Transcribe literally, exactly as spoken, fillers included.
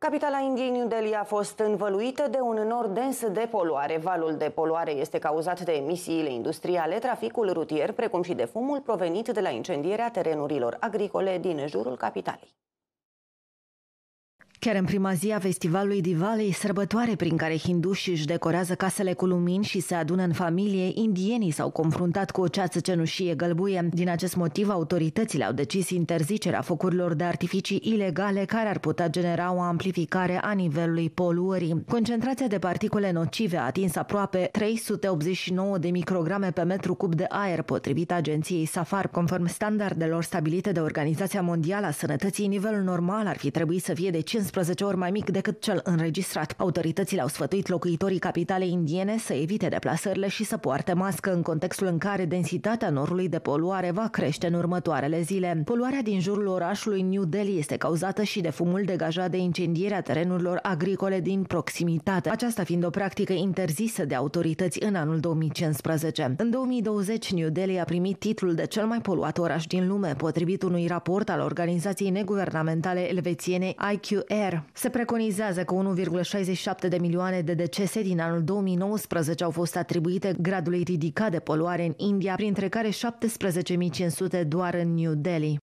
Capitala Indiei, New Delhi, a fost învăluită de un nor dens de poluare. Valul de poluare este cauzat de emisiile industriale, traficul rutier, precum și de fumul provenit de la incendierea terenurilor agricole din jurul capitalei. Chiar în prima zi a festivalului Diwali, sărbătoare prin care hindușii își decorează casele cu lumini și se adună în familie, indienii s-au confruntat cu o ceață cenușie gălbuie. Din acest motiv, autoritățile au decis interzicerea focurilor de artificii ilegale care ar putea genera o amplificare a nivelului poluării. Concentrația de particule nocive a atins aproape trei sute optzeci și nouă de micrograme pe metru cub de aer, potrivit agenției SAFAR. Conform standardelor stabilite de Organizația Mondială a Sănătății, nivelul normal ar fi trebuit să fie de cincisprezece ori mai mic decât cel înregistrat. Autoritățile au sfătuit locuitorii capitalei indiene să evite deplasările și să poarte mască în contextul în care densitatea norului de poluare va crește în următoarele zile. Poluarea din jurul orașului New Delhi este cauzată și de fumul degajat de incendierea terenurilor agricole din proximitate, aceasta fiind o practică interzisă de autorități în anul două mii cincisprezece. În două mii douăzeci, New Delhi a primit titlul de cel mai poluat oraș din lume, potrivit unui raport al organizației neguvernamentale elvețiene I Q A R. Se preconizează că unu virgulă șaizeci și șapte de milioane de decese din anul două mii nouăsprezece au fost atribuite gradului ridicat de poluare în India, printre care șaptesprezece mii cinci sute doar în New Delhi.